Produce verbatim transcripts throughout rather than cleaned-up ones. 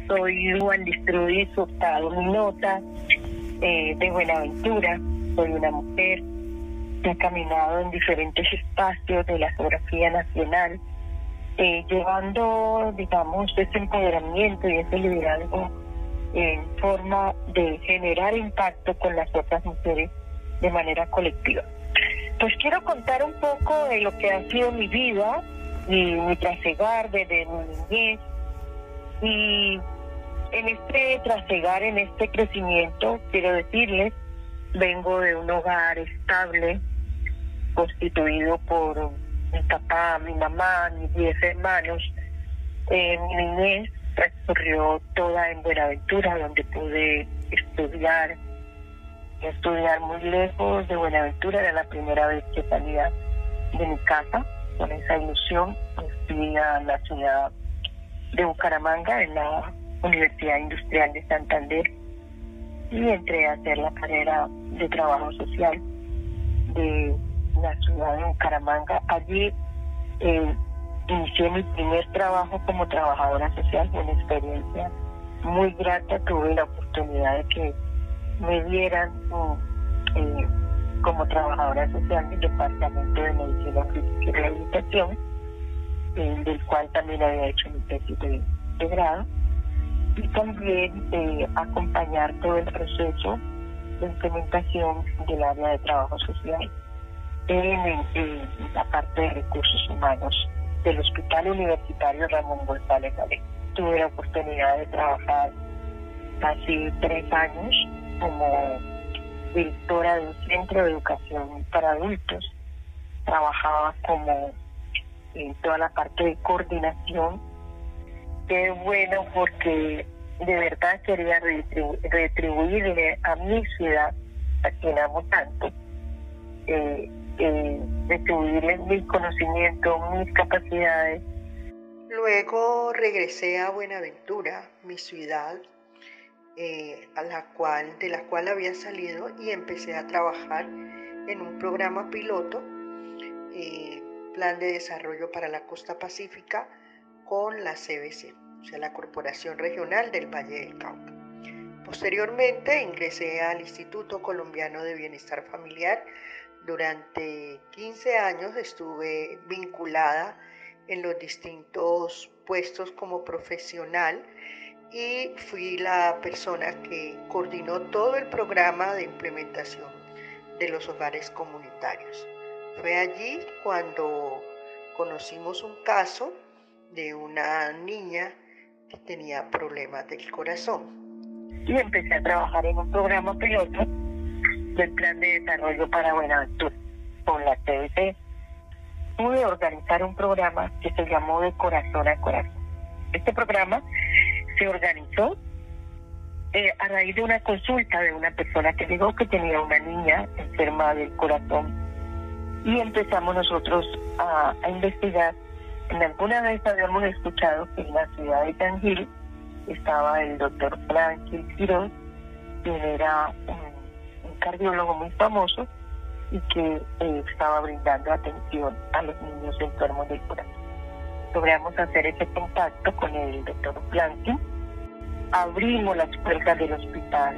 Soy Juan Listrudis Hurtado Minota, eh, de Buenaventura. Soy una mujer que ha caminado en diferentes espacios de la geografía nacional, eh, llevando, digamos, ese empoderamiento y ese liderazgo en forma de generar impacto con las otras mujeres de manera colectiva. Pues quiero contar un poco de lo que ha sido mi vida y mi trasegar desde mi niñez. Y en este trasegar, en este crecimiento, quiero decirles, vengo de un hogar estable, constituido por mi papá, mi mamá, mis diez hermanos. Eh, mi niñez transcurrió toda en Buenaventura, donde pude estudiar, estudiar muy lejos de Buenaventura. Era la primera vez que salía de mi casa con esa ilusión. Fui a la ciudad de Bucaramanga, en la Universidad Industrial de Santander, y entré a hacer la carrera de trabajo social de la ciudad de Bucaramanga. Allí eh, inicié mi primer trabajo como trabajadora social. Fue una experiencia muy grata. Tuve la oportunidad de que me dieran eh, como trabajadora social del Departamento de Medicina Física y Rehabilitación, eh, del cual también había hecho mi tesis de, de grado, y también eh, acompañar todo el proceso de implementación del área de trabajo social en, en la parte de recursos humanos del Hospital Universitario Ramón González Galén. Tuve la oportunidad de trabajar casi tres años como directora de un centro de educación para adultos. Trabajaba como en toda la parte de coordinación. Qué bueno, porque de verdad quería retribu- retribuirle a mi ciudad, a quien amo tanto, eh, eh, retribuirle mis conocimientos, mis capacidades. Luego regresé a Buenaventura, mi ciudad, eh, a la cual, de la cual había salido, y empecé a trabajar en un programa piloto, eh, Plan de Desarrollo para la Costa Pacífica, con la C B C, o sea, la Corporación Regional del Valle del Cauca. Posteriormente ingresé al Instituto Colombiano de Bienestar Familiar. Durante quince años estuve vinculada en los distintos puestos como profesional, y fui la persona que coordinó todo el programa de implementación de los hogares comunitarios. Fue allí cuando conocimos un caso de una niña que tenía problemas del corazón. Y empecé a trabajar en un programa piloto del Plan de Desarrollo para Buenaventura con la C B C. Pude organizar un programa que se llamó De Corazón a Corazón. Este programa se organizó eh, a raíz de una consulta de una persona que dijo que tenía una niña enferma del corazón, y empezamos nosotros a, a investigar. En alguna vez habíamos escuchado que en la ciudad de San Gil estaba el doctor Franklin Quiroz, quien era un, un cardiólogo muy famoso y que eh, estaba brindando atención a los niños enfermos del corazón. Logramos hacer ese contacto con el doctor Franklin, abrimos las puertas del hospital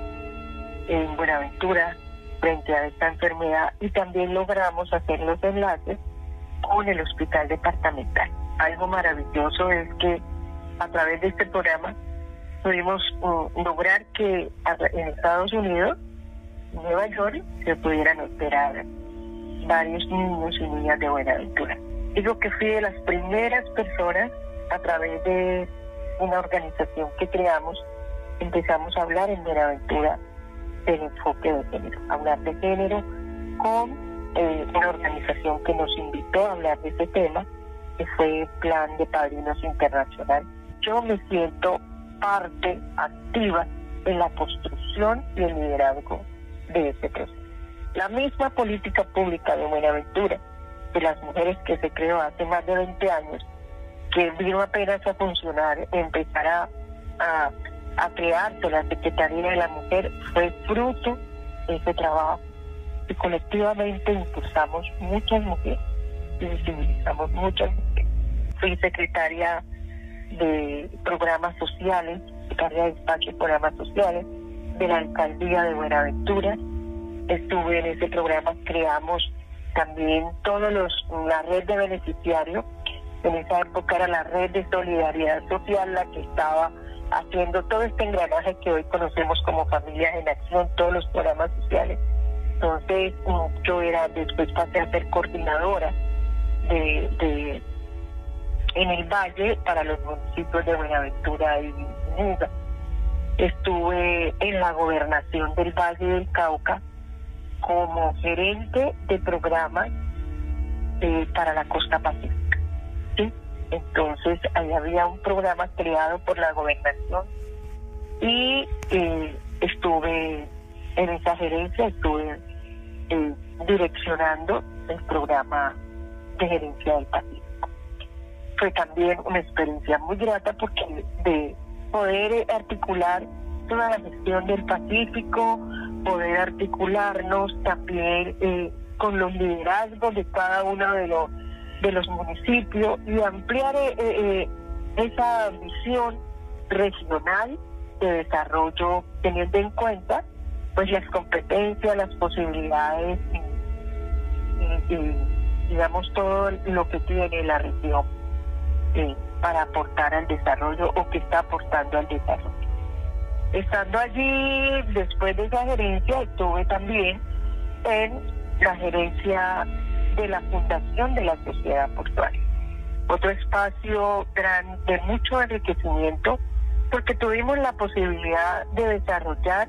en Buenaventura frente a esta enfermedad, y también logramos hacer los enlaces con el hospital departamental. Algo maravilloso es que a través de este programa pudimos uh, lograr que en Estados Unidos, Nueva York, se pudieran operar varios niños y niñas de Buenaventura. Digo que fui de las primeras personas, a través de una organización que creamos, empezamos a hablar en Buenaventura del enfoque de género, hablar de género con eh, una organización que nos invitó a hablar de ese tema, que fue Plan de Padrinos Internacional. Yo me siento parte activa en la construcción y el liderazgo de este proceso. La misma política pública de Buenaventura, de las mujeres, que se creó hace más de veinte años, que vino apenas a funcionar, empezar a, a, a crearse la Secretaría de la Mujer, fue fruto de ese trabajo, y colectivamente impulsamos muchas mujeres y visibilizamos muchas mujeres. Fui secretaria de programas sociales, secretaria de despacho de programas sociales de la alcaldía de Buenaventura. Estuve en ese programa, creamos también todos los, la red de beneficiarios. En esa época era la red de solidaridad social la que estaba haciendo todo este engranaje que hoy conocemos como Familias en Acción, todos los programas sociales. Entonces yo era, después pasé a ser coordinadora de, de en el Valle para los municipios de Buenaventura y Muga. Estuve en la gobernación del Valle del Cauca como gerente de programas eh, para la costa pacífica, ¿sí? Entonces ahí había un programa creado por la gobernación y eh, estuve en esa gerencia, estuve eh, direccionando el programa de gerencia del Pacífico. Fue también una experiencia muy grata porque de poder articular toda la gestión del Pacífico, poder articularnos también eh, con los liderazgos de cada uno de los de los municipios y ampliar eh, eh, esa visión regional de desarrollo, teniendo en cuenta pues las competencias, las posibilidades y, y, y digamos todo lo que tiene la región eh, para aportar al desarrollo o que está aportando al desarrollo. Estando allí, después de esa gerencia, estuve también en la gerencia de la Fundación de la Sociedad Portuaria. Otro espacio gran, de mucho enriquecimiento, porque tuvimos la posibilidad de desarrollar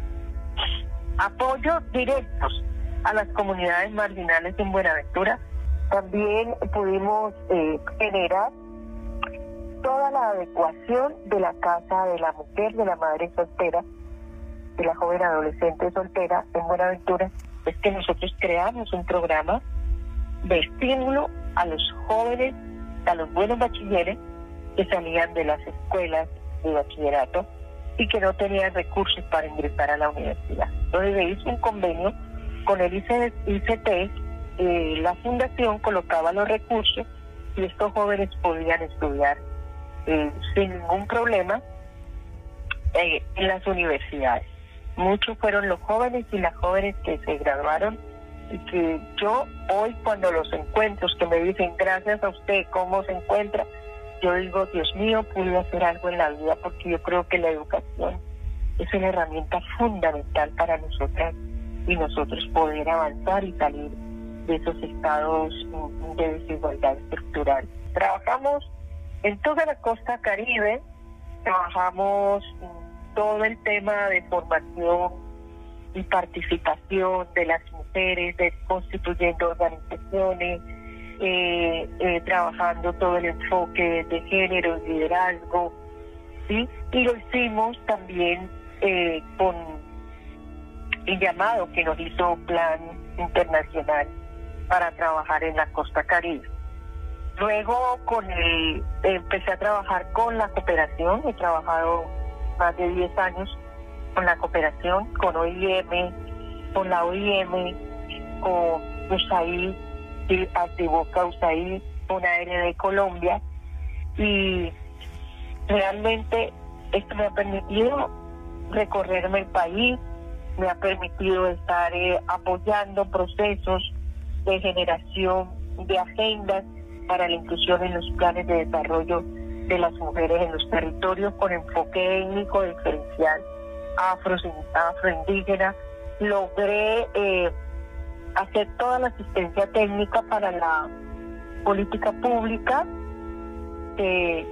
apoyos directos a las comunidades marginales en Buenaventura. También pudimos eh, generar toda la adecuación de la casa de la mujer, de la madre soltera, de la joven adolescente soltera en Buenaventura. Es que nosotros creamos un programa de estímulo a los jóvenes, a los buenos bachilleres que salían de las escuelas de bachillerato y que no tenían recursos para ingresar a la universidad. Entonces se hizo un convenio con el I C T, eh, la fundación colocaba los recursos y estos jóvenes podían estudiar eh, sin ningún problema eh, en las universidades. Muchos fueron los jóvenes y las jóvenes que se graduaron y que yo hoy cuando los encuentro, que me dicen gracias a usted, ¿cómo se encuentra? Yo digo, Dios mío, pude hacer algo en la vida, porque yo creo que la educación es una herramienta fundamental para nosotras y nosotros poder avanzar y salir de esos estados de desigualdad estructural. Trabajamos en toda la costa Caribe, trabajamos todo el tema de formación y participación de las mujeres, de constituyendo organizaciones, eh, eh, trabajando todo el enfoque de género y liderazgo, ¿sí? Y lo hicimos también eh, con el llamado que nos hizo Plan Internacional para trabajar en la costa Caribe. Luego con el, empecé a trabajar con la cooperación, he trabajado más de diez años con la cooperación, con O I M, con la O I M, con U S A I D, Activoca U S A I D, con A R D Colombia, y realmente esto me ha permitido recorrerme el país, me ha permitido estar eh, apoyando procesos de generación de agendas para la inclusión en los planes de desarrollo de las mujeres en los territorios con enfoque étnico diferencial afro, afroindígena. Logré eh, hacer toda la asistencia técnica para la política pública de,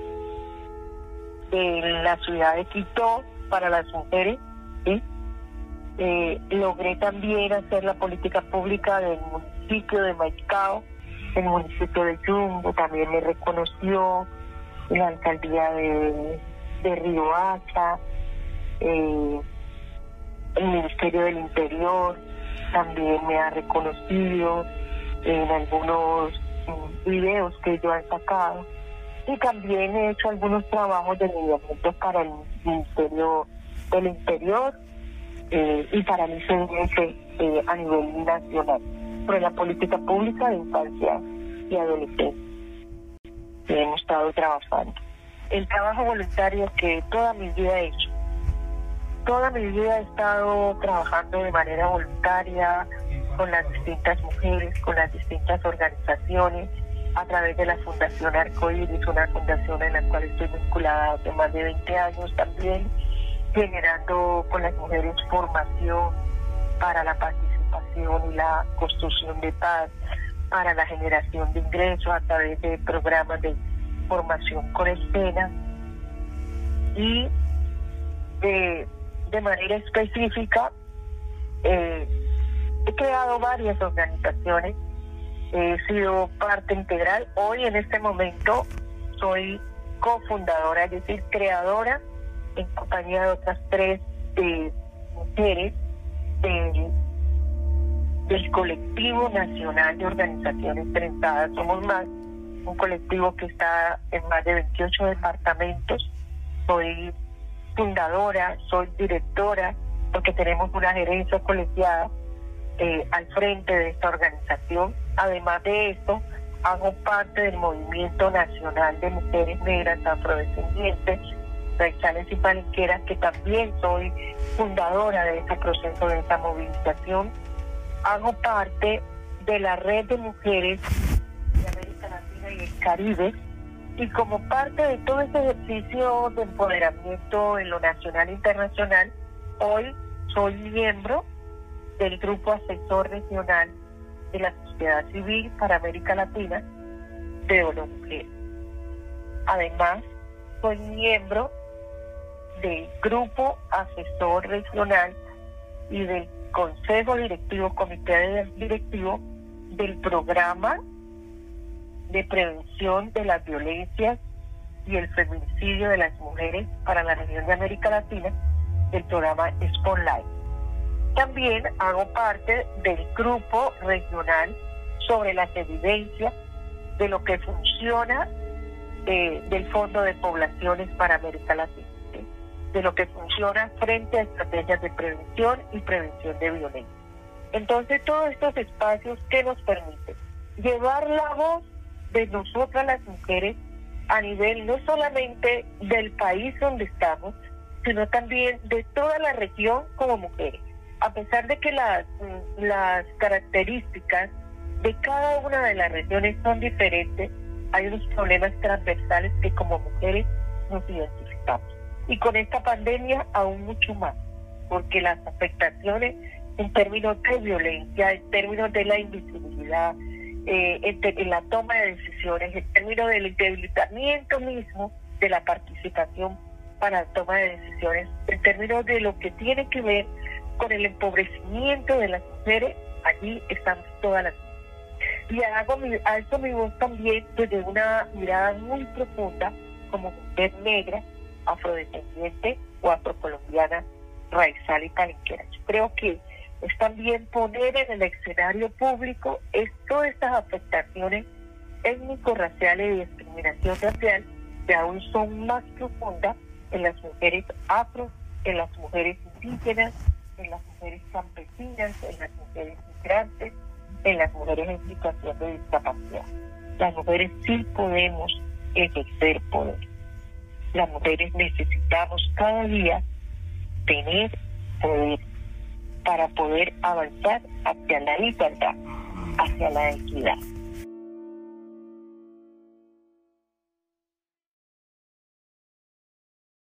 de la ciudad de Quito para las mujeres, ¿sí? Eh, logré también hacer la política pública del municipio de Maicao, el municipio de Yumbo también me reconoció, la alcaldía de, de Riohacha, eh, el Ministerio del Interior también me ha reconocido en algunos um, videos que yo he sacado, y también he hecho algunos trabajos de lineamientos para el Ministerio del Interior eh, y para el I C D F eh, a nivel nacional, sobre la política pública de infancia y adolescencia que hemos estado trabajando. el trabajo voluntario que toda mi vida he hecho. Toda mi vida he estado trabajando de manera voluntaria con las distintas mujeres, con las distintas organizaciones, a través de la Fundación Arcoíris, una fundación en la cual estoy vinculada hace más de veinte años también, generando con las mujeres formación para la participación y la construcción de paz, para la generación de ingresos a través de programas de formación con escena y de, de manera específica eh, he creado varias organizaciones, he sido parte integral. Hoy en este momento soy cofundadora, es decir, creadora en compañía de otras tres eh, mujeres del, del colectivo nacional de organizaciones trentadas. Somos más, un colectivo que está en más de veintiocho departamentos. Soy fundadora, soy directora, porque tenemos una gerencia colegiada eh, al frente de esta organización. Además de esto, hago parte del Movimiento Nacional de Mujeres Negras Afrodescendientes, raizales y palenqueras, que también soy fundadora de ese proceso, de esa movilización. Hago parte de la Red de Mujeres de América Latina y el Caribe, y como parte de todo este ejercicio de empoderamiento en lo nacional e internacional, hoy soy miembro del Grupo Asesor Regional de la Sociedad Civil para América Latina de ONU Mujeres. Además, soy miembro del Grupo Asesor Regional y del Consejo Directivo, Comité Directivo del Programa de Prevención de las Violencias y el Feminicidio de las Mujeres para la región de América Latina, del programa Spotlight. También hago parte del Grupo Regional sobre las evidencias de lo que funciona eh, del Fondo de Poblaciones para América Latina, de lo que funciona frente a estrategias de prevención y prevención de violencia. Entonces, todos estos espacios que nos permiten llevar la voz de nosotras las mujeres a nivel no solamente del país donde estamos, sino también de toda la región como mujeres. A pesar de que las, las características de cada una de las regiones son diferentes, hay unos problemas transversales que como mujeres nos identificamos. Y con esta pandemia aún mucho más, porque las afectaciones en términos de violencia, en términos de la invisibilidad, eh, en, te, en la toma de decisiones, en términos del debilitamiento mismo de la participación para la toma de decisiones, en términos de lo que tiene que ver con el empobrecimiento de las mujeres, allí estamos todas las mujeres. Y hago mi, alzo mi voz también desde una mirada muy profunda como mujer negra, afrodescendiente o afrocolombiana, raizal y palenquera. Yo creo que es también poner en el escenario público es, todas estas afectaciones étnico-raciales y discriminación racial que aún son más profundas en las mujeres afro, en las mujeres indígenas, en las mujeres campesinas, en las mujeres migrantes, en las mujeres en situación de discapacidad. Las mujeres sí podemos ejercer poder. Las mujeres necesitamos cada día tener poder para poder avanzar hacia la igualdad, hacia la equidad.